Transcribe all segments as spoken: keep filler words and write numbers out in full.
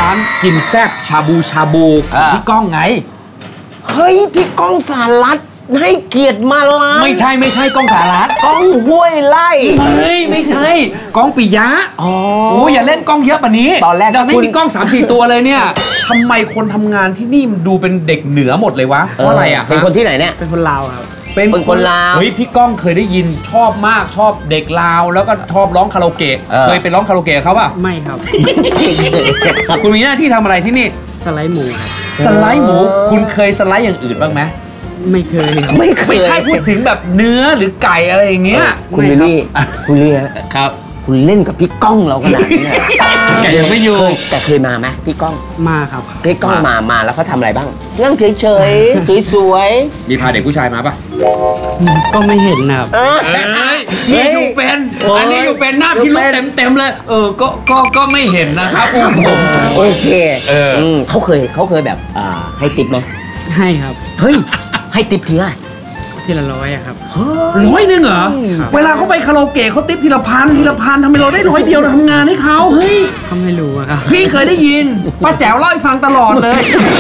ร้านกินแซ่บชาบูชาบูพี่ก้องไงเฮ้ยพี่ก้องสารัตน์ให้เกียรติมาร้านไม่ใช่ไม่ใช่ก้องสารัตน์ก้องห้วยไล่เฮ้ยไม่ใช่ก้องปิยะอ๋อโอ้อย่าเล่นก้องเยอะป่ะนี้ตอนแรกจากนี้มีก้องสามสี่ตัวเลยเนี่ยทำไมคนทำงานที่นี่มันดูเป็นเด็กเหนือหมดเลยวะเพราะอะไรอ่ะเป็นคนที่ไหนเนี่ยเป็นคนลาวครับเป็นคนลาวเฮ้ยพี่ก้องเคยได้ยินชอบมากชอบเด็กลาวแล้วก็ชอบร้องคาราโอเกะเคยไปร้องคาราโอเกะเขาป่ะไม่ครับคุณมีหน้าที่ทำอะไรที่นี่สไลด์หมูครับสไลด์หมูคุณเคยสไลด์อย่างอื่นบ้างไหมไม่เคยครับไม่เคยไม่ใช่พูดถึงแบบเนื้อหรือไก่อะไรอย่างเงี้ยคุณลิลลี่คุณลิลลี่ครับคุณเล่นกับพี่ก้องเราขนาดนี้แกยังไม่อยู่แต่เคยมาไหมพี่ก้องมาครับพี่ก้องมามาแล้วเขาทำอะไรบ้างนั่งเฉยๆสวยๆมีพาเด็กผู้ชายมาป่ะก็ไม่เห็นนะครับนี่อยู่เป็นอันนี้อยู่เป็นหน้าพิรุธเต็มๆเลยเออก็ก็ก็ไม่เห็นนะครับโอเคเออเขาเคยเขาเคยแบบอ่าให้ติปไหมให้ครับเฮ้ยให้ติปทีละทีละร้อยครับร้อยหนึ่งเหรอเวลาเขาไปคาราโอเกะเขาติ๊บทีละพันทีละพันทำไมเราได้ร้อยเดียวเราทำงานให้เขาเฮ้ยเขาไม่รู้ครับพี่เคยได้ยินป้าแจ๋วเล่าให้ฟังตลอดเลย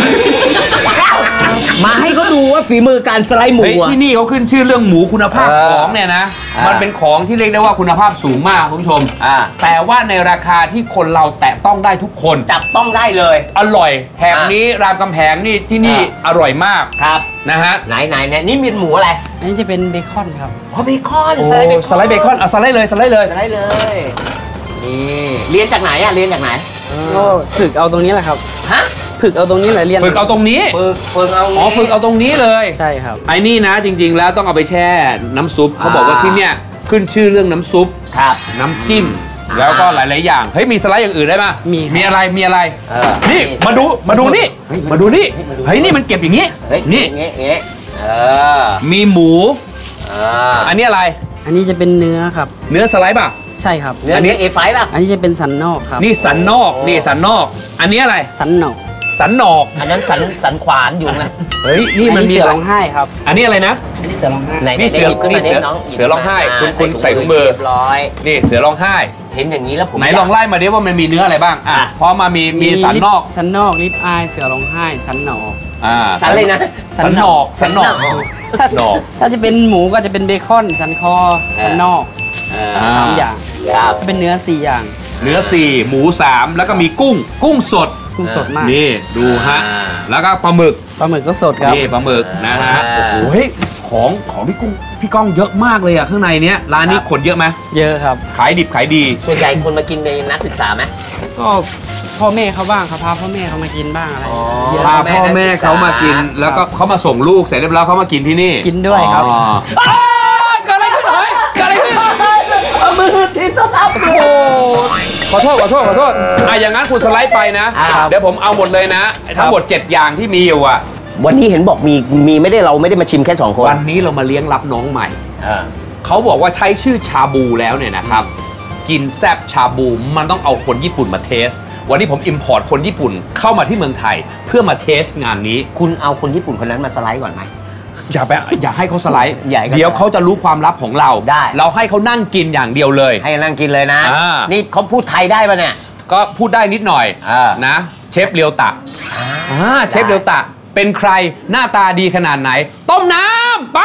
มาให้เขาดูว่าฝีมือการสไลด์หมูที่นี่เขาขึ้นชื่อเรื่องหมูคุณภาพของเนี่ยนะมันเป็นของที่เรียกได้ว่าคุณภาพสูงมากคุณผู้ชมแต่ว่าในราคาที่คนเราแตะต้องได้ทุกคนจับต้องได้เลยอร่อยแถบนี้รามคำแหงนี่ที่นี่อร่อยมากครับนะฮะไหนไหนเนี่ยนี่มีหมูอะไรอันนี้จะเป็นเบคอนครับอ๋อเบคอนสไลด์เบคอนสไลด์เบคอนเอาสไลด์เลยสไลด์เลยสไลด์เลยนี่เรียนจากไหนอะเรียนจากไหนก็ฝึกเอาตรงนี้แหละครับฮะฝึกเอาตรงนี้แหละเรียนฝึกเอาตรงนี้ฝึกฝึกเอาอ๋อฝึกเอาตรงนี้เลยใช่ครับไอ้นี่นะจริงๆแล้วต้องเอาไปแช่น้ำซุปเขาบอกว่าที่เนี่ยขึ้นชื่อเรื่องน้ำซุปครับน้ำจิ้มแล้วก็หลายๆอย่างเฮ้ยมีสไลด์อย่างอื่นได้ป่ะมีมีอะไรมีอะไรนี่มาดูมาดูนี่มาดูนี่เฮ้ยนี่มันเก็บอย่างนี้นี่มีหมูอันนี้อะไรอันนี้จะเป็นเนื้อครับเนื้อสไลด์ป่ะใช่ครับเนื้อเนื้อเอไฟป่ะอันนี้จะเป็นสันนอกครับนี่สันนอกนี่สันนอกอันนี้อะไรสันนอกสันนอกอันนั้นสันสันขวานอยู่นะเฮ้ยนี่มันมีเสือร้องไห้ครับอันนี้อะไรนะอันนี้เสือร้องไห้นี่เสือนี่เสือเสือร้องไห้คุณคุณใส่ถุงมือร้อยนี่เสือร้องไห้เห็นอย่างนี้แล้วผมไหนลองไล่มาดิว่ามันมีเนื้ออะไรบ้างอ่ะพอมามีมีสันนอกสันนอกลิปอายเสือร้องไห้สันหนอกอ่าสันเลยนะสันนอกสันนอกนอกถ้าจะเป็นหมูก็จะเป็นเบคอนสันคอสันนอกสามอย่างเป็นเนื้อสี่อย่างเนื้อสี่หมูสามแล้วก็มีกุ้งกุ้งสดกุ้งสดมากนี่ดูฮะแล้วก็ปลาหมึกปลาหมึกก็สดครับนี่ปลาหมึกนะฮะโอ้โหเฮ้ยของของพี่กุ้งพี่ก้องเยอะมากเลยอ่ะข้างในเนี้ยร้านนี้คนเยอะไหมเยอะครับขายดิบขายดีส่วนใหญ่คนมากินเป็นนักศึกษาไหมก็พ่อแม่เขาบ้างเขาพาพ่อแม่เขามากินบ้างอะไรพาพ่อแม่เขามากินแล้วก็เขามาส่งลูกเสร็จเรียบร้อยเขามากินที่นี่กินด้วยครับเกิดอะไรขึ้นเฮ้ยเกิดอะไรขึ้นเอามือที่ต้องทำโอ้ขอโทษขอโทษขอโทษอ่ะอย่างนั้นคุณสไลด์ไปนะเดี๋ยวผมเอาหมดเลยนะทั้งหมดเจ็ดอย่างที่มีอยู่อ่ะวันนี้เห็นบอกมีมีไม่ได้เราไม่ได้มาชิมแค่สองคนวันนี้เรามาเลี้ยงรับน้องใหม่เขาบอกว่าใช้ชื่อชาบูแล้วเนี่ยนะครับกินแซ่บชาบูมันต้องเอาคนญี่ปุ่นมาเทสวันนี้ผมอิมพอร์ตคนญี่ปุ่นเข้ามาที่เมืองไทยเพื่อมาเทสงานนี้คุณเอาคนญี่ปุ่นคนนั้นมาสไลด์ก่อนไหมอย่าไปอย่าให้เขาสไลด์เดี๋ยวเขาจะรู้ความลับของเราได้เราให้เขานั่งกินอย่างเดียวเลยให้นั่งกินเลยนะนี่เขาพูดไทยได้ป่ะเนี่ยก็พูดได้นิดหน่อยนะเชฟเรียวตะเชฟเรียวตะเป็นใครหน้าตาดีขนาดไหนต้มน้ำไป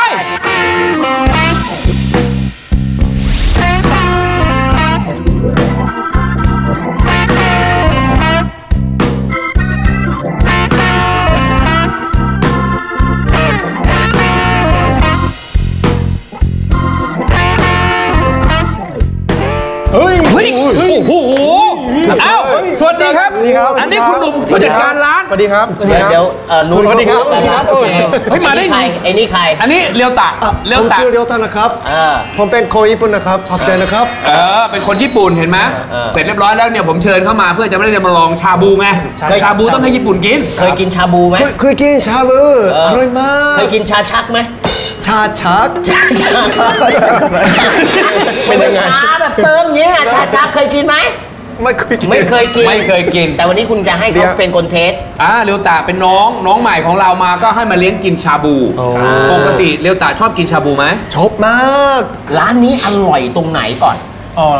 เฮ้ยโอ้โหอ้าวสวัสดีครับอันนี้คุณหนุ่มผู้จัดการร้านสวัสดีครับเดี๋ยวนุ่มสวัสดีครับเฮ้ยมาได้ใครไอ้นี่ใครอันนี้เรียวตะเรียวตะผมชื่อเรียวตะนะครับผมเป็นคนญี่ปุ่นนะครับขอบใจนะครับเออเป็นคนญี่ปุ่นเห็นไหมเสร็จเรียบร้อยแล้วเนี่ยผมเชิญเข้ามาเพื่อจะไม่ได้มาลองชาบูไงชาบูต้องให้ญี่ปุ่นกินเคยกินชาบูไหมเคยกินชาบูอร่อยมากเคยกินชาชักไหมชาชักเป็นยังไงชาแบบเติมเนี้ยชาชักเคยกินไหมไม่เคยกินไม่เคยกินไม่เคยกินแต่วันนี้คุณจะให้เขาเป็นคนเทสอ่าเรียวตะเป็นน้องน้องใหม่ของเรามาก็ให้มาเลี้ยงกินชาบูปกติเรียวตะชอบกินชาบูไหมชอบมากร้านนี้อร่อยตรงไหนก่อนอ๋อ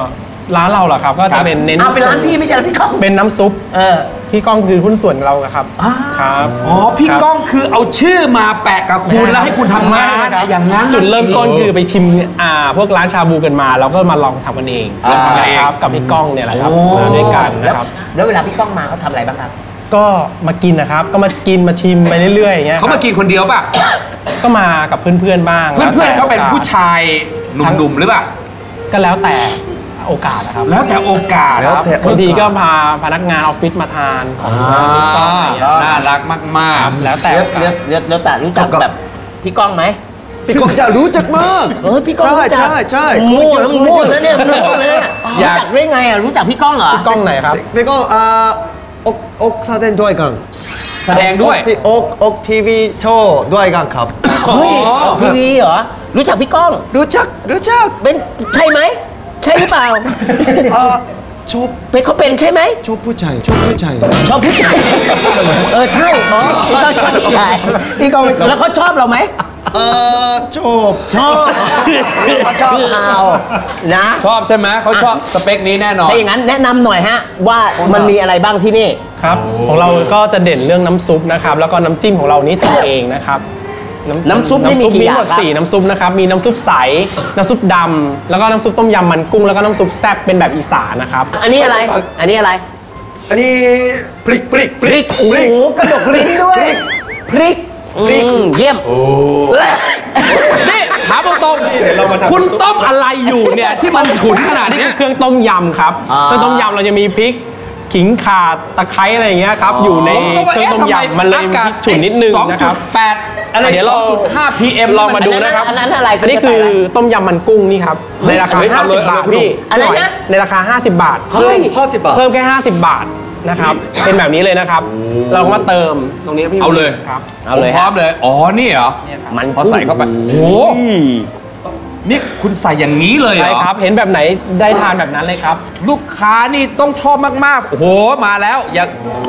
ร้านเราเหรอครับก็จะเป็นเน้นเอาเป็นร้านพี่ไม่ใช่ร้านพี่ก้องเป็นน้ำซุปเออพี่ก้องคือหุ้นส่วนเราครับครับอ๋อพี่ก้องคือเอาชื่อมาแปะกับคุณแล้วให้คุณทำงานไม่ครับอย่างนั้นจุดเริ่มต้นคือไปชิมอ่าพวกร้านชาบูกันมาเราก็มาลองทำกันเองลองทำกันเองครับกับพี่ก้องเนี่ยแหละครับโอ้มาด้วยกันแล้วนะครับแล้วเวลาพี่ก้องมาเขาทำอะไรบ้างครับก็มากินนะครับก็มากินมาชิมไปเรื่อยๆอย่างเงี้ยเขามากินคนเดียวป่ะก็มากับเพื่อนๆบ้างเพื่อนๆแล้วแต่เขาเป็นผู้โอกาสชายหนุ่มๆหรือเปล่าก็แล้วแต่โอกาสนะครับแล้วแต่โอกาสครับบางทีก็พาพนักงานออฟฟิศมาทานของพี่ก้องอะไรอย่างเงี้ยน่ารักมากๆแล้วแต่เลืโอก กาเลือสกเลือกเลือกแต่รู้จักแบบพี่ก้องไหมพี่ก้องจะรู้จักมากเออพี่ก้องรู้จักใช่ใช่มั่วคุยแล้วคุยมั่วคุยแล้วเนี่ยมั่วเลยรู้จักได้ไงอ่ะรู้จักพี่ก้องเหรอพี่ก้องไหนครับพี่ก้องอ่าอกอกแสดงด้วยกันแสดงด้วยอกที่อกอกทีวีโชว์ด้วยกันครับเฮ้ยทีวีเหรอรู้จักพี่ก้องรู้จักรู้จักเป็นใช่ไหมใช่หรือเปล่าอ่าชอบเป็นเขาเป็นใช่ไหมชอบผู้ชายชอบผู้ชายชอบผู้ชายใช่ไหมเออใช่พี่ก้องชอบผู้ชายพี่ก้องแล้วเขาชอบเราไหมเอ่อชอบชอบเขาชอบเรานะชอบใช่ไหมเขาชอบสเปคนี้แน่นอนถ้าอย่างนั้นแนะนำหน่อยฮะว่ามันมีอะไรบ้างที่นี่ครับของเราก็จะเด่นเรื่องน้ำซุปนะครับแล้วก็น้ำจิ้มของเรานี้ทำเองนะครับน้ำซุปนี่มีกี่อย่างหมดครับสี่น้ำซุปนะครับมีน้ำซุปใสน้ำซุปดำแล้วก็น้ำซุปต้มยำมันกุ้งแล้วก็น้ำซุปแซ่บเป็นแบบอีสานนะครับอันนี้อะไร อันนี้อะไรอันนี้พริกพริกพริกโอ้โหกระดกลิ้นด้วย พริกอืมเยี่ยมนี่ถามตรงๆคุณต้มอะไรอยู่เนี่ยที่มันฉุนขนาดนี่เนี้คืยอเครื่องต้มยำครับอ่าเครื่องต้มยำเราจะมีพริกขิงข่าตะไคร้อะไรอย่างเงี้ยครับอยู่ในเครื่องต้มยำมันเลยมีพริกฉุนนิดนึงนะครับสองจุดแปดอะไรเดี๋ยวเราสองจุดห้า พี เอ็มลองมาดูนะครับอันนั้นอะไรอันนี้คือต้มยำมันกุ้งนี่ครับในราคาเฮ้ยเอาเลยห้าสิบบาทเอาเลยพี่อะไรนะในราคาห้าสิบบาทเฮ้ยห้าสิบบาทเพิ่มแค่ห้าสิบบาทนะครับเป็นแบบนี้เลยนะครับ เราก็มาเติมตรงนี้พี่เอาเลยครับเอาเลยผมพร้อมเลย อ๋อ นี่เหรอมันพอใส่เข้าไป โอ้โห นี่คุณใส่อย่างนี้เลยเหรใช่อครับเห็นแบบไหนได้ทานแบบนั้นเลยครับลูกค้านี่ต้องชอบมาก ๆ โอ้โห มาแล้ว อย่า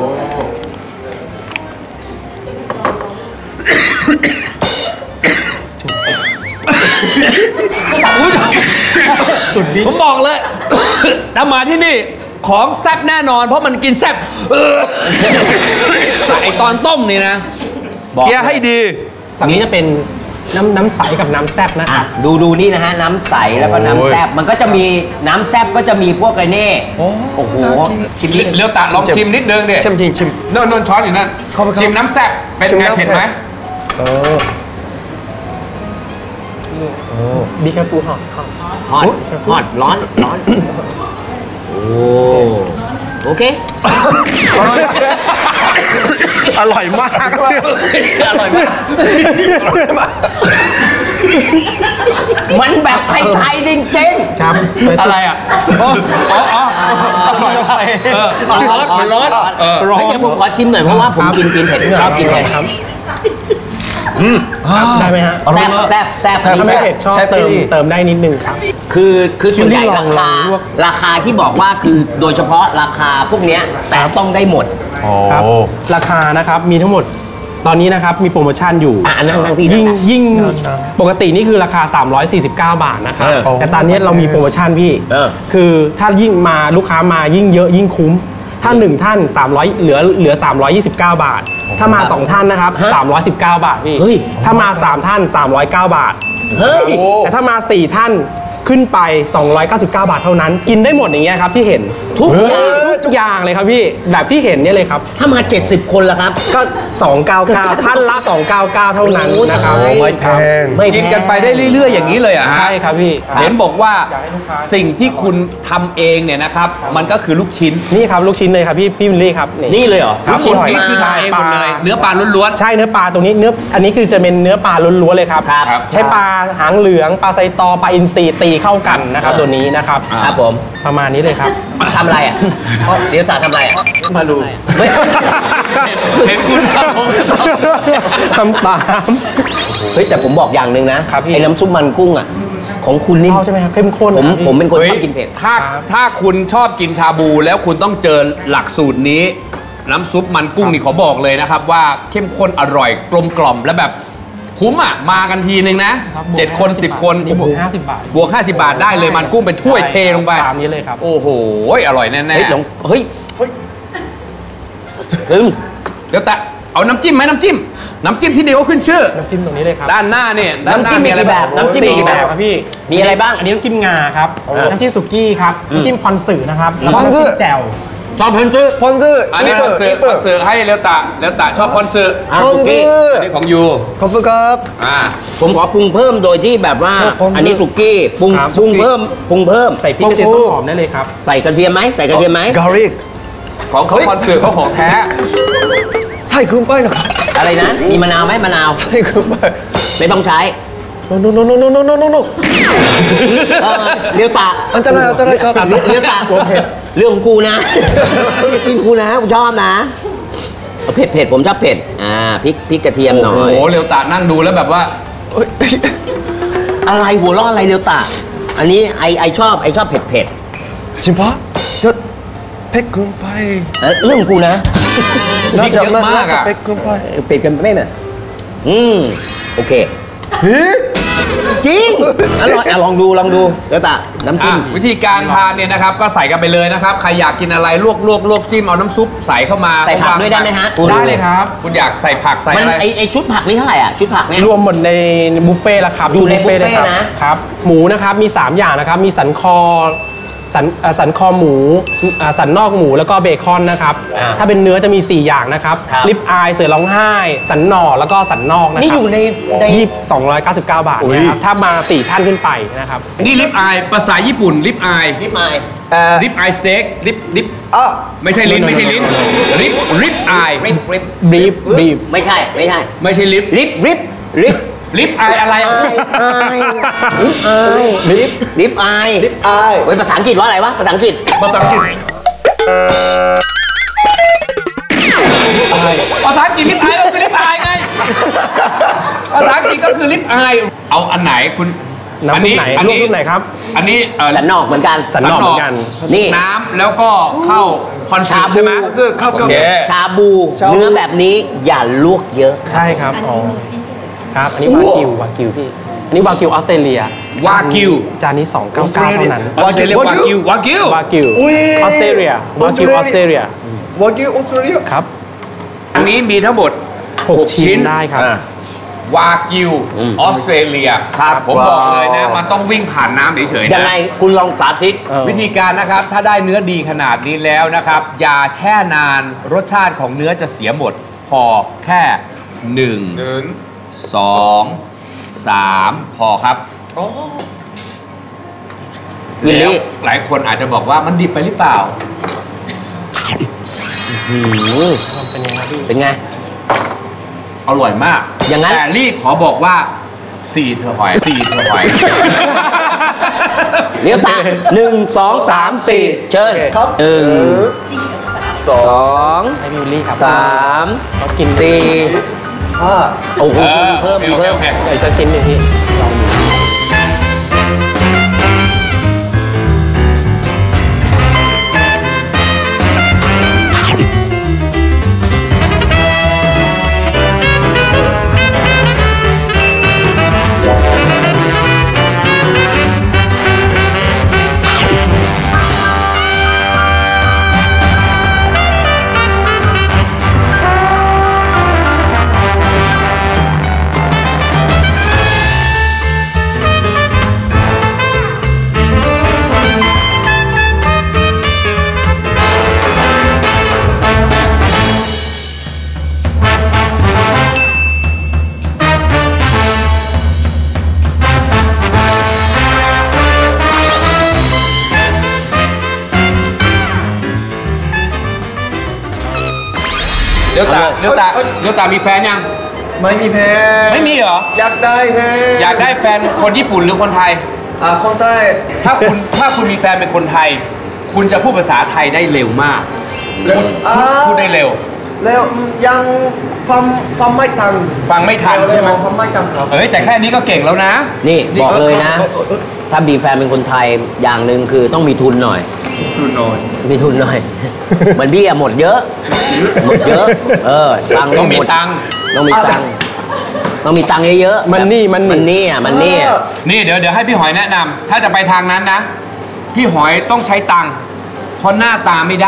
จุดบิ๊กผมบอกเลย ถ้ามาที่นี่ ของแซ่บแน่นอน เพราะมันกินแซ่บแต่ไอตอนต้มนี่นะเคลียร์ให้ดีฝั่งนี้จะเป็นน้ำน้ำใสกับน้ำแซ่บนะคอ่ะรับดูดูนี่นะฮะ น้ำใสแล้วก็น้ำแซบมันก็จะมีน้ำแซบก็จะมีพวกไอ้นี่โอ้โหชิมนิดเลี้ยวตาลองชิมนิดนึงดิชิมจริงชิมโน่นโน่นช้อนอยู่นั่นขอบคุณครับชิมน้ำแซ่บเป็นชิมไงน้ำเผ็ดแซ่บไหมบีแคฟูฮอตฮอตฮอตร้อนร้อนโอ้โอเคอร่อยมากอร่อยมากมันแบบไทยๆจริงๆครับอะไรอ่ะอ๋ออ๋ออ๋ออร่อยอร่อยเออมันร้อนมันร้อนเออร้อนเฮ้ยเดี๋ยวผมขอชิมหน่อยเพราะว่าผมกินกินเผ็ดชอบกินเผ็ดครับได้ไหมฮะแซบแซบแซบถ้าไม่เผ็ดชอบแซ่บเติมดีเติมได้นิดนึงครับคือคือส่วนใหญ่ชิมดิลราองคาลองลวกราคาที่บอกว่าคือโดยเฉพาะราคาพวกเนี้ยแต่ต้องได้หมดครับราคานะครับมีทั้งหมดตอนนี้นะครับมีโปรโมชั่นอยู่อ่ะนั่งนั่งที่ยิ่งนั่งยิ่งปกตินี่คือราคา สามร้อยสี่สิบเก้า บาทนะครับเออแต่ตอนนี้เรามีโปรโมชั่นพี่เออคือถ้ายิ่งมาลูกค้ามายิ่งเยอะยิ่งคุ้ม ถ้าหนึ่งท่านสามร้อยเหลือเหลือสามร้อยยี่สิบเก้า บาท ถ้ามาสองท่านนะครับสามร้อยสิบเก้า บาทพี่เฮ้ยถ้ามาสามท่านสามร้อยเก้า บาทเฮ้ยแต่ถ้ามาสี่ท่านขึ้นไปสองร้อยเก้าสิบเก้า บาทเท่านั้น กินได้หมดอย่างเงี้ยครับที่เห็นทุกอย่างทุกอย่างเลยครับพี่แบบที่เห็นเนี่ยเลยครับถ้ามาเจ็ดสิบคนละครับก็สองร้อยเก้าสิบเก้า ท่านละสองร้อยเก้าสิบเก้า เท่านั้นนะครับโอ้ยไม่แพงไม่แพงกินกันไปได้เรื่อย ๆ อย่างนี้เลยอ่ะฮะใช่ครับพี่เห็นบอกว่าสิ่งที่คุณทำเองเนี่ยนะครับ มันก็คือลูกชิ้นนี่ครับลูกชิ้นเลยครับพี่พี่วิลลี่ครับนี่เลยเหรอครับลูกชิ้นอร่อยนี่คือทำเองหมดเลยปลาเนื้อปลาล้วนใช่เนื้อปลาตรงนี้เนื้ออันนี้คือจะเป็นเนื้อปลาล้วนๆเลยครับครับใช้ปลาหางเหลืองปลาไซตอปลาอินทรีตีเข้ากันนะครับตัวนี้นะครับครับผมประมาณนี้เลยครับทำอะไรอ่ะเดี๋ยวตาทำอะไรอ่ะมาดูเฮ้ยๆ เห็นคุณทำทำตามเฮ้ยแต่ผมบอกอย่างหนึ่งนะครับพี่ไอ้น้ำซุปมันกุ้งอ่ะของคุณนี่ชอบใช่ไหมครับเข้มข้นผมนะครับพี่ผมเป็นคนเฮ้ชยอบกินเผ็ดถ้าถ้าคุณชอบกินชาบูแล้วคุณต้องเจอหลักสูตรนี้ น้ำซุปมันกุ้งนี่ขอบอกเลยนะครับว่าเข้มข้นอร่อยกลมกล่อมและแบบคุ้มอ่ะมากันทีนึงนะครับเจ็ดคนสิบคนนี่บวกห้าสิบบาทบวกห้าสิบบาทได้เลยมันกุ้งเป็นถ้วยเทลงไปตามนี้เลยครับโอ้โหอร่อยแน่ๆเฮ้ยลองเฮ้ยเฮ้ยเดี๋ยวแต่เอาน้ำจิ้มไหมน้ำจิ้ม น้ำจิ้มที่เดียวก็ขึ้นชื่อน้ำจิ้มตรงนี้เลยครับด้านหน้าเนี่ยด้าหาน้ำจิ้มมีกี่แบบน้ำจิ้มมีกี่แบบครับพี่มีอะไรบ้างอันนี้น้ำจิ้มงาครับ น้ำจิ้มสุกี้ครับ น้ำจิ้มพอนสึนะครับแล้วก็พอนสึน้ำจิ้มแจ่วชอบพอนซึ 펀즈 อันนี้พอนซึ 이뻐 พอนซึให้เร็วตะเร็วตะชอบพอนซึอ่ะสุกี้อันนี้ของยู 커플컵 อ่าผมขอปรุงเพิ่มโดยที่แบบว่าชอบปรุงอันนี้สุกี้ปรุงครับปรุงเพิ่มปรุงเพิ่มใส่พริกกระเทียมโอ้ต้นโหหอมได้เลยครับใส่กระเทียมไหมใส่กระเทียมไหม 가릭 ของเขาพอนซึเขาของแท้ 사이 금빠이 나가 อะไรนะ มีมะนาวไหมมะนาว 사이 금빠이 ไม่ต้องใช้ no no no no no no no no no เออเลี้ยวตาอันตรายอันตรายครับเลี้ยวเลี้ยวตาเรื่องของกูนะเรื่องของกูนะกูชอบนะเอาเผ็ดเผ็ดผมชอบเผ็ดอ่าพริกพริกกระเทียมหน่อโอ้ยโหเร็วตะนั่งดูแล้วแบบว่า 어이, อะไรหัวเราะอะไรเลี้ยวตาอันนี้ไอไอชอบไอชอบเผ็ดเผ็ด 진파? 야, 백금빠이 เอ้ยเรื่องของกูนะ 나자 마- 마 마- 나자 마- 백금빠이 เผ็ดกันไม่เนี่ยอืมโอเค 에? จริงอร่อยอ่ะลองดูลองดูเลี้ยวตาน้ำจิ้มอ่ะวิธีการทานเนี่ยนะครับก็ใส่กันไปเลยนะครับใครอยากกินอะไรลวกลวกลวกจิ้มเอาน้ำซุปใส่เข้ามาใส่ผักด้วยได้ไหมฮะได้เลยครับคุณอยากใส่ผักใส่มันอะไรไอไอชุดผักนี่เท่าไหร่อ่ะชุดผักเนี่ยรวมหมดในบุฟเฟ่ต์แล้วครับอยู่ในชุดเลยบุฟเฟ่ต์นะครับ หมูนะครับมี สาม อย่างนะครับ มีสันคอสันเอ่อสันคอหมูอ่าสันนอกหมูแล้วก็เบคอนนะครับอ่าถ้าเป็นเนื้อจะมี สี่ อย่างนะครับครับลิปอายเสือร้องไห้ สันหน่อแล้วก็สันนอกนะครับนี่อยู่ในในยี่สองร้อยเก้าสิบเก้าบาทนะครับถ้ามา สี่ ท่านขึ้นไปนะครับนี่ลิปอายภาษาญี่ปุ่นลิปอายนิดหน่อยลิปอายสเต็กลิปลิป 아 ไม่ใช่ลิ้นไม่ใช่ลิ้นลิปลิปอายริบริบบีฟบีฟไม่ใช่ไม่ใช่ไม่ใช่ลิปริบริบริบลิปอายอะไรอายอายริบอายริบริบอาย 아이 เฮ้ยภาษาอังกฤษว่าอะไรวะภาษาอังกฤษภาษาอังกฤษภาษาอังกฤษลิปอายก็คือลิปอายไงภาษาอังกฤษก็คือลิปอายเอาอันไหนคุณน้ำซุปไหนอันลวกนี้ซุปไหนครับอันนี้เอ่อสันนอกเหมือนกันสันนอกเหมือนกันนี่น้ำแล้วก็เข้าคอนเสิร์ตชาบูใช่ไหม 저 컵 โอเค 컵 ชาบูเนื้อแบบนี้อย่าลวกเยอะใช่ครับอ๋อครับ อันนี้วากิววากิวพี่ อันนี้วากิวออสเตรเลียวากิวจานนี้สองร้อยเก้าสิบเก้าเท่านั้นออสเตรเลียวากิววากิววากิวอุ๊ยออสเตรเลียวากิวออสเตรเลีย 와규 오스트레일리아 ครับอันนี้มีทั้งหมดหกชิ้นได้ครับอ่าวากิวออสเตรเลียครับผมบอกเลยนะ มันต้องวิ่งผ่านน้ำเฉยๆยังนะไงคุณลองสาธิตเออวิธีการนะครับ ถ้าได้เนื้อดีขนาดนี้แล้วนะครับ อย่าแช่นานรสชาติของเนื้อจะเสียหมด พอแค่หนึ่งสองสามพอครับวิลลี่แล้วหลายคนอาจจะบอกว่ามันดิบไปหรือเปล่าหืมเป็นไงครับพี่เป็นไงอร่อยมากอย่างนั้นแต่รีบขอบอกว่าสี่เธอหอยสี่เธอหอยเลี้ยวตาหนึ่งสองสามสี่เชิญครับหนึ่งสองให้พี่วิลลี่ครับสามเขากินสี่ 아 โอ้โหเออเพิ่มโอมีเคเพิ่มโอเคอีกสักชิ้นหนึ่งพี่ลองดูเดี๋ยวตาเดี๋ยวตาเดี๋ยวตามีแฟนยังไม่มีแพ้ไม่มีเหรออยากได้แพ้อยากได้แฟนคนญี่ปุ่นหรือคนไทยอ่าคนไทยถ้าคุณถ้าคุณมีแฟนเป็นคนไทย คุณจะพูดภาษาไทยได้เร็วมากพูดอ่าพูดได้เร็วแล้วยังความความไม่ทันฟังไม่ทันใช่ไหมความไม่ทันครับเอ้ยแต่แค่นี้ก็เก่งแล้วนะนี่บอกเลยนะ ถ้ามีแฟนเป็นคนไทยอย่างหนึ่งคือต้องมีทุนหน่อยดูหน่อยมีทุนหน่อย เหมือนพี่อะหมดเยอะ หมดเยอะ เออตังค์ต้องมีหดตังค์ต้องมีตังค์ต้องมีตังค์เยอะๆมันนี่มันนี่มันนี่อ่ะมันนี่นี่เดี๋ยวเดี๋ยวให้พี่หอยแนะนำถ้าจะไปทางนั้นนะ พี่หอยต้องใช้ตังค์เพราะหน้าตาไม่ได้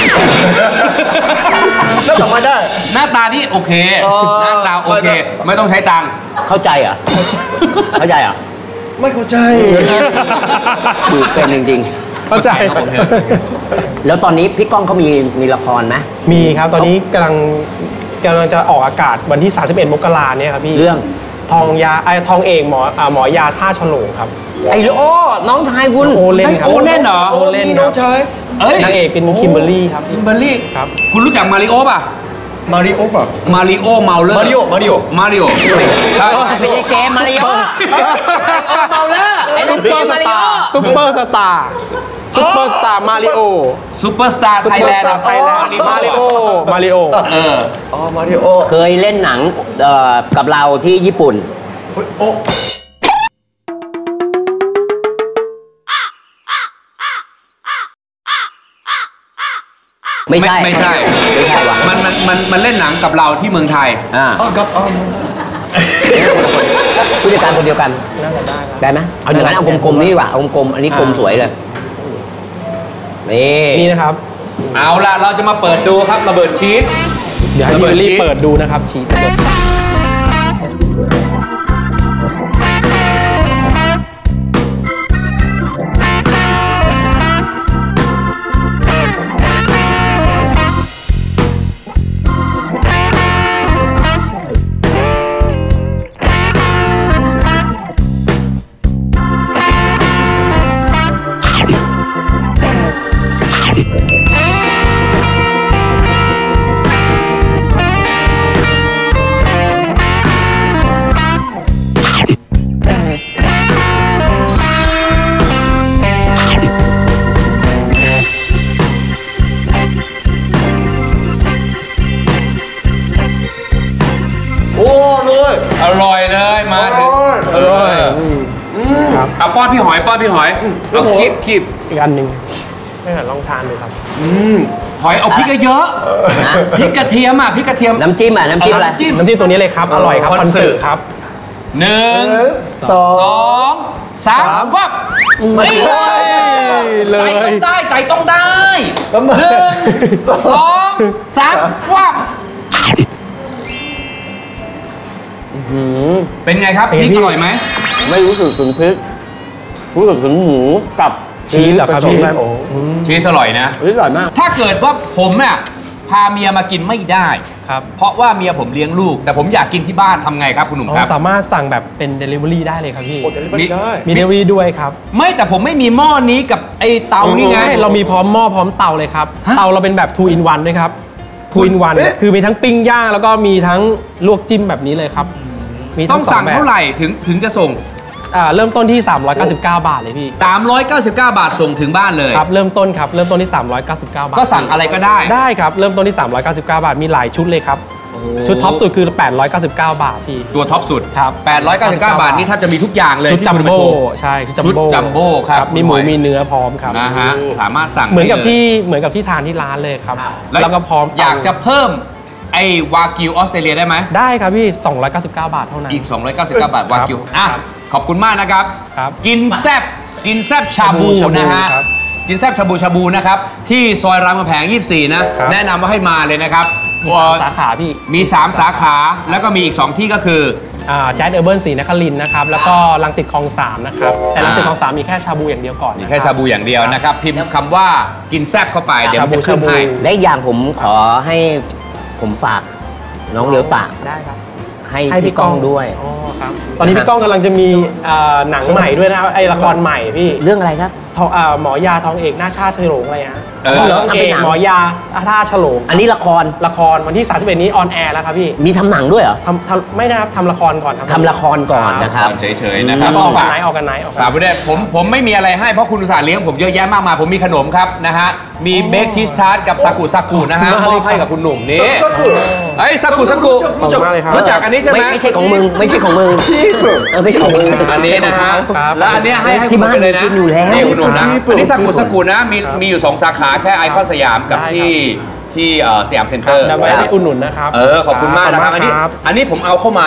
แล้วต่อมาได้หน้าตานี่โอเค หน้าตาโอเค ไม่ต้องใช้ตังค์เข้าใจเหรอ เข้าใจเหรอไม่เข้าใจดูเป็นจริงเข้าใจๆ แล้วตอนนี้พี่ก้องเขามีมีละครไหมมีครับตอนนี้กำลังกำลังจะออกอากาศวันที่ สามสิบเอ็ด มกราเนี่ยครับพี่เรื่องทองยาไอทองเอกหมออ่าหมอยาท่าฉลงครับไอ้โอ้น้องชายคุณโอเล่นครับโอเล่นเหรอโอเล่นมีคน้รัอบ งชายเอ้ยนางเอกเป็นคิมเบอร์รี่ครับคิมเบอร์รี่ครับคุณรู้จักมาริโอป่ะมาริโอป่ะมาริโอเมาเลอร์มาริโอมาริโอมาริโอใช่ไม่ใช่เกมมาริโอเมาเลอร์ไอ้ซุซุปปเปเปออร์ร์สมาริตาโอร์ซุปเปอร์สตาร์ซุปเปอร์สตาร์มาริโอซูเปอร์สตาร์ไทยแลนด์ Superstar ไทยแลนด์มาริโอมาริโอเอออ๋อมาริโอเคยเล่นหนังเอ่อกับเราที่ญี่ปุ่นโอ้ไม่ใช่ไม่ใช่ไม่ใช่วะมันมันมันมันเล่นหนังกับเราที่เมืองไทยอ่าอ๋อครับอ๋อผู้จัดการคนเดียวกันน่าจะได้ครับได้ไหมเอาอย่างนั้นเอากลมๆนี่ดีกว่าเอากลมๆอันนี้กลมสวยเลย นี่นี่นะครับเอาล่ะ เราจะมาเปิดดูครับระเบิดชีสเดี๋ยวให้ระพี่เบิดเบอร์รี่ชีสเปิดดูนะครับชีสโอ้เลยอร่อยเลยมาถึงเออครับเอาป้อนพี่หอยป้อนพี่หอยเอาคีบคีบอีกอันหนึ่งให้หันลองทานดูครับหอยเอาพริกเยอะนะๆพริกกระเทียมอ่ะพริกกระเทียมน้ำจิ้มอ่ะน้ำจิ้มอะไรน้ำจิ้มน้ำจิ้มตัวนี้เลยครับ อร่อยครับคคออน นเสิเสิร์ร์ตตครับหนึ่งสอสองสามฟับมานี่เลยใจต้องได้ใจต้องได้ทำไมหนึ่งสองสามฟับเป็นไงครับพริกอร่อยไหมไม่รู้สึกถึงพริกรู้สึกถึงหมูกับชีสเหรอครับพี่โอ้ชีสอร่อยนะอร่อยมากถ้าเกิดว่าผมเนี่ยพาเมียมากินไม่ได้ครับเพราะว่าเมียผมเลี้ยงลูก แต่ผมอยากกินที่บ้านทำไงครับคุณหนุ่มอ๋ครัอบ สามารถสั่งแบบเป็น Delivery ได้เลยครับพี่โอ้เดลิเวอรี่ได้มี Delivery ด้วยครับไม่แต่ผมไม่มีหม้อนี้กับไอ้เตานี่ไงใช่เรามีพร้อมหม้อพร้อมเตาเลยครับฮะเตาเราเป็นแบบ two in one ด้วยครับ two in one เอ๊ะคือมีทั้งปิ้งย่างแล้วก็มีทั้งลวกจิ้มแบบนี้เลยครับ มีต้ทั้องงสอสั่งงแบบเท่าไหร่ถึงถึงจะส่งอ่าเริ่มต้นที่ สามร้อยเก้าสิบเก้า บาทเลยพี่สามร้อยเก้าสิบเก้า บาทส่งถึงบ้านเลยครับเริ่มต้นครับเริ่มต้นที่ สามร้อยเก้าสิบเก้า บาทก็สั่งอะไรก็ได้ได้ครับเริ่มต้นที่ สามร้อยเก้าสิบเก้า บาทมีหลายชุดเลยครับชุดท็อปสุดคือ แปดร้อยเก้าสิบเก้า บาทพี่ตัวท็อปสุดครับแปดร้อยเก้าสิบเก้า บาทนี่ถ้าจะมีทุกอย่างเลยชุดที่จัมคุณมาโบ้โชว์ใช่ชุดชุดจัมโบ้ครับมีหมูคุณหอยมีเนื้อพร้อมครับนะฮะสามารถสั่งเหมือนกับได้ลยที่เหมือนกับที่ทานที่ร้านเลยครับแล้แล้ว วก็พร้อมอยากจะเพิ่มไอ้วากิวออสเตรเลียได้ไหมได้ครับพี่ สองร้อยเก้าสิบเก้า บาทเท่านั้นอีก สองร้อยเก้าสิบเก้า บาทวากิวครับอ่ะขอบคุณมากนะครับครับกินแซบกินแซบชาบูชาบูนะฮะครับกินแซบชาบูชาบูนะครับ ที่ซอยรามคำแหงยี่สิบสี่นะครับแนะนำว่าให้มาเลยนะครับมีสามสาขาพี่มี 3 สาขา แล้วก็มีอีก 2 ที่ก็คือแจ๊ดเออร์เบิร์นศรีนครินทร์นะครับ แล้วก็รังสิตคลองสามนะครับ แต่รังสิตคลองสามมีแค่ชาบูอย่างเดียวก่อนมีนะแค่รับชาบูอย่างเดียวนะครับ พิมพ์คำว่ากินแซบเข้าไป เดี๋ยวมันจะชาบูขึ้นให้ชาบูและอีกอย่างผมขอให้ผมฝากน้องเลียวตะได้ครับให้พี่ก้องด้วยอ๋อครับ ตอนนี้พี่ก้องกำลังจะมีเอ่อหนังใหม่ด้วยนะครับไอละครใหม่พี่เรื่องอะไรครับทองเอ่อหมอยาทองเอกหน้าชาติเฉลงอะไรฮะเออทองทำเป็นเอกหนังหมอยาท่าฉลงอันนี้ละครละครวันที่ สามสิบเอ็ด นี้ออนแอร์แล้วครับพี่มีทำหนังด้วยเหรอทำทำไม่นะครับทำละครก่อนครับทำละครก่อนนะครับเฉยๆนะครับแล้วก็ออกกันฝากไหนออกกันไหนออกกันฝากไว้ด้วยผมผมไม่มีอะไรให้เพราะคุณอุตส่าห์เลี้ยงผมเยอะแยะมากมายผมมีขนมครับนะฮะ มีเบคชีสทาร์ตกับซากุซากุนะฮะมอบให้กับคุณหนุ่มนี่สักครู่เอ้ยซากุซากุขอบคุณมากเลยครับรู้จักอันนี้ใช่ไหมไม่ไม่ใช่ของมึง ไม่ใช่ของมึงเออไม่ใช่ของมึงอันนี้นะฮะครับแล้วอันเนี้ยให้ให้ที่คุณบ้านไปเลยนะกินอยู่แล้วนี่คุณหนุ่มนะครับอันนี้ซากุซากุนะมีมีอยู่สองสาขาแค่ไอคอนสยามกับได้ครับที่ที่เอ่อสยามเซ็นเตอร์นำไปไปอุดหนุนนะครับเออขอบคุณมากนะครับอันนี้ครับอันนี้ผมเอาเข้ามานะ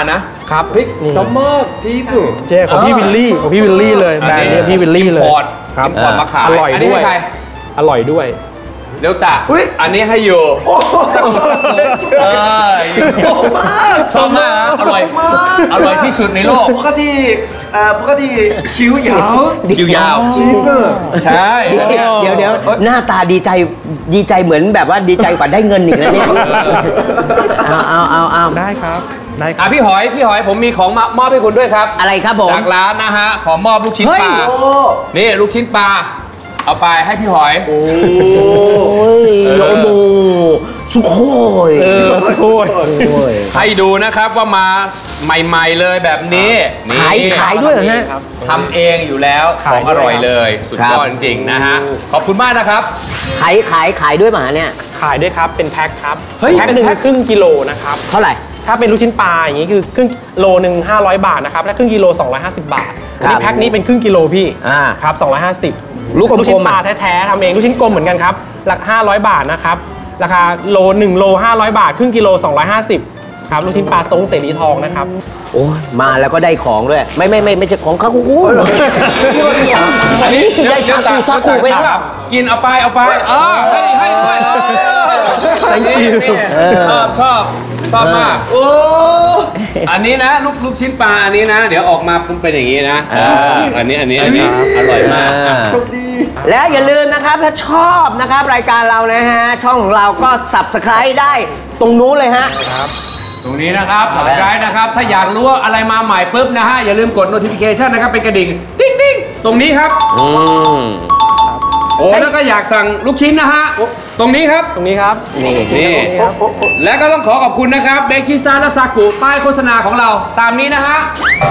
ครับเฮ้ยดำมากที่ญี่ปุ่นเจ๊ของพี่วิลลี่ของพี่วิลลี่เลยแบรนด์เนี่ยพี่วิลลี่เลยพอร์ตครับพอร์ตมาขายอร่อยอันนี้ด้วยให้ใครอร่อยด้วยเร็วตะอุ๊ยอันนี้ให้อยู่เออชอบมากชอบมากนะอร่อยอร่อยที่สุดในโลกปกติเอ่อปกติคิ้วยาวคิวยาวจริงป่ะใช่เดี๋ยวเดี๋ยวหน้าตาดีใจดีใจเหมือนแบบว่าดีใจกว่าได้เงินอีกแล้วเนี่ยเอาเอาเอาเอาได้ครับได้คอ่ะรับพี่หอยพี่หอยผมมีของมามอบให้คุณด้วยครับอะไรครับผมจากร้านนะฮะขอมอบลูกชิ้นเฮ้ยปลาโอ้นี่ลูกชิ้นปลาเอาไปให้พี่หอยโอ้ยโอ้โหสุโคยเออสุโขยโอ้ยให้ดูนะครับว่ามาใหม่ๆเลยแบบนี้นี่ขายขายด้วยเหรอฮะทำเองอยู่แล้วของอร่อยเลย สุดยอดคจรับริงๆนะฮะขอบคุณมากนะครับขายขายขายด้วยหมาเนี่ยขายด้วยครับเป็นแพ็คครับเฮ้ยแพ็คหนึ่งเป็นแพ็คครึ่งกิโลนะครับเท่าไหร่ถ้าเป็นลูกชิ้นปลาอย่างนี้คือครึ่งโลหนึ่งห้าร้อยบาทนะครับและครึ่งกิโลสองร้อยห้าสิบบาทครัอันบนี้แพ็คนี้เป็นครึ่งกิโลพี่อ่าครับสองร้อยห้าสิบลูกกลมๆลูกชิ้นปลาอ่ะแท้ๆทำเองลูกชิ้นกลมเหมือนกันครับหลักห้าร้อยบาทนะครับราคาโลหนึ่งโลห้าร้อยบาทครึ่งกิโลสองร้อยห้าสิบครับลูกชิ้นปลาทรงเสรีทองนะครับโอ้ยมาแล้วก็ได้ของด้วย ไม่ไม่ไม่ไม่ใช่ของเขากูอันนี้ได้ชาคูชาคูไปครับกินเอาไปเอาไปเออให้ให้ด้วยเออ Thank you นี่ชอบชอบชอบมากโอ้อันนี้นะลูกลูกชิ้นปลาอันนี้นะ เดี๋ยวออกมาปุ๊บเป็นอย่างนี้นะอ่าอันนี้อันนี้อันนี้อร่อยมากอ่ะโชคดีแล้วอย่าลืมนะครับถ้าชอบนะครับรายการเรานะฮะ ช่องของเราก็ Subscribe ได้ตรงนู้นเลยฮะตรงนี้นะครับสนใจนะครับ ถ้าอยากรู้ว่าอะไรมาใหม่ปุ๊บนะฮะ อย่าลืมกด notification นะครับ เป็นกระดิ่ง ติ๊งติ๊งตรงนี้ครับอืมโอ้แล้วก็อยากสั่งลูกชิ้นนะฮะ ตรงนี้ครับตรงนี้ครับนี่นี่ครับและก็ต้องขอขอบคุณนะครับเบคิสตาและซากุป้ายโฆษณาของเราตามนี้นะฮะ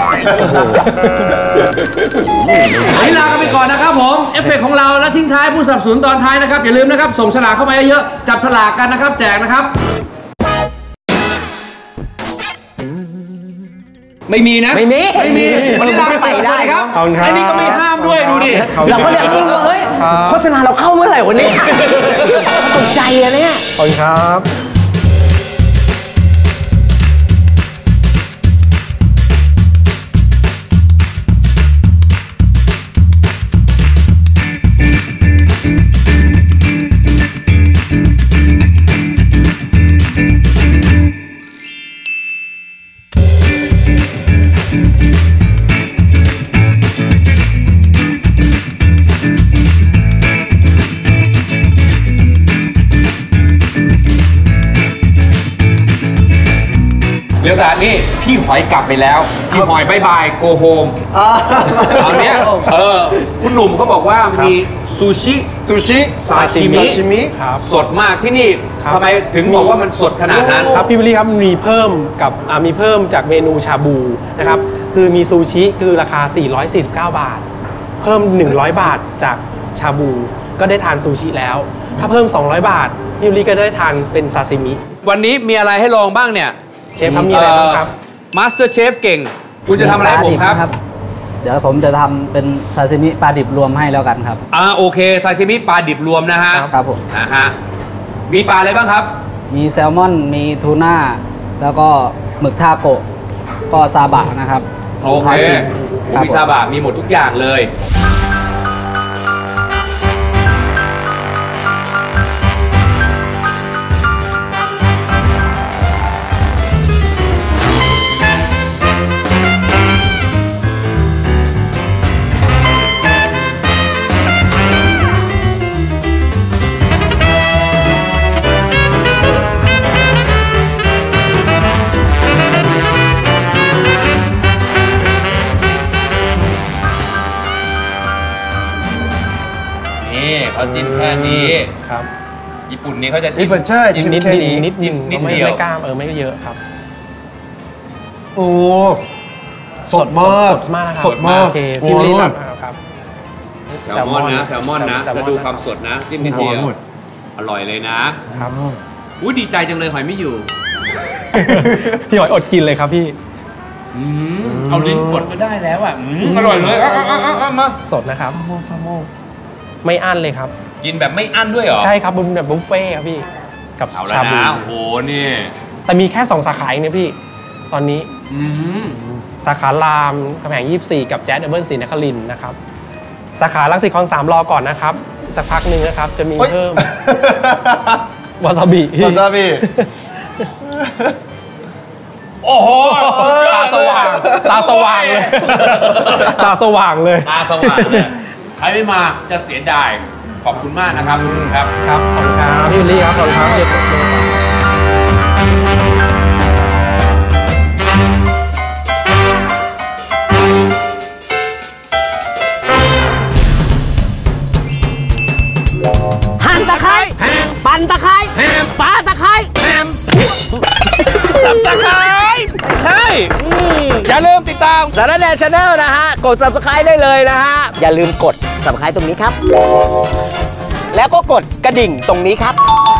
วันนี้ลากันไปก่อนนะครับผม เอฟเฟกต์ของเราและทิ้งท้ายผู้สนับสนุนตอนท้ายนะครับ อย่าลืมนะครับ ส่งฉลากเข้ามาเยอะๆจับฉลากกันนะครับ แจกนะครับ ไม่มีนะไม่มีไม่มีวันนี้ลาไปใส่ได้ครับขอบคุณครับไอ้นี่ก็ไม่ห้ามด้วยดูดิเราก็อยากรู้ว่าเฮ้ยโฆษณาเราเข้าเมื่อไหร่วันนี้ตกใจอะเนี่ยขอบคุณครับเดี๋ยวก่อนนี่พี่หอยกลับไปแล้ว พี่หอยบายบายโกโฮมเอาเนี้ยเออคุณหนุ่มเขาบอกว่ามีซูชิซูชิซาชิมิซาชิมิครับสดมากที่นี่ครับทำไมถึงบอกว่ามันสดขนาดนั้นครับพี่วิลลี่ครับมีเพิ่มกับอ่ามีเพิ่มจากเมนูชาบูนะครับคือมีซูชิคือราคา สี่ร้อยสี่สิบเก้า บาท เพิ่ม หนึ่งร้อย บาทจากชาบูก็ได้ทานซูชิแล้ว ถ้าเพิ่ม สองร้อย บาทพี่วิลลี่ก็ได้ทานเป็นซาซิมิวันนี้มีอะไรให้ลองบ้างเนี่ยเชฟครับมีอะไรบ้างครับมาสเตอร์เชฟเก่ง คุณจะทำอะไรให้ผมครับปลาดินะเดี๋ยวผมจะทำเป็นซาซิมิปลาดิบรวมให้แล้วกันครับอ่าโอเคซาชิมิปลาดิบรวมนะฮะครับผมนะฮะมีปลาอะไรบ้างครับมีแซลมอน มีทูน่า แล้วก็หมึกทาโกะ ก็ซาบะนะครับโอเคครับมีซาบะมีหมดทุกอย่างเลย นี่เขาจิ้มแค่นี้ครับญี่ปุ่นนี้เขาจะจิ้ญี่ปุ่นใช่นิดชิมนิดแค่นี้นิดนิดนิดไม่เดียวไม่กล้ามเออไม่เยอะครับโอ้สดมากสดมากนะครับสดมากโอเคพี่วิลลี่โอ้ครับครับแซลมอนนะแซลมอนนะแซลมจะดูความสดนะจิ้มนิดเดียวหมดอร่อยเลยนะครับครับอุ้ยดีใจจังเลยหอยไม่อยู่พี่หอยอดกินเลยครับพี่อืมเอาลิ้นกดก็ได้แล้วอ่ะอืมอร่อยเลยเอาเอาเอาเอามาสดนะครับไม่อั้นเลยครับกินแบบไม่อั้นด้วยเหรอใช่ครับเป็นแบบบุฟเฟ่ต์ครับพี่กับเอาแล้ชาว บูนะโอ้โหนี่แต่มีแค่สองสาขาเองเนี่ยพี่ตอนนี้สาขารามคำแหงยี่สิบสี่กับแจ๊สเดอะเบิลศรีนครินทร์นะครับสาขาลังสิตคลองสามรอก่อนนะครับสักพักหนึ่งนะครับจะมีเพิ่มวาซาบิวาซาบิโอ้โหตาสว่างตาสว่างเลยตาสว่างเลยตาสว่างเลยใครไม่มาจะเสียดายขอบคุณมากนะครับครับครับขอบคุณครับพี่วิลลี่ครับขอบคุณครับเจมส์หั่นตะไคร้ปั่นตะไคร้ปาตะไคร้สับสไครต์ใช่อย่าลืมติดตามสารแนชาแนลนะฮะกด ซับสไครบ์ ได้เลยนะฮะอย่าลืมกด ซับสไครบ์ ตรงนี้ครับแล้วก็กดกระดิ่งตรงนี้ครับ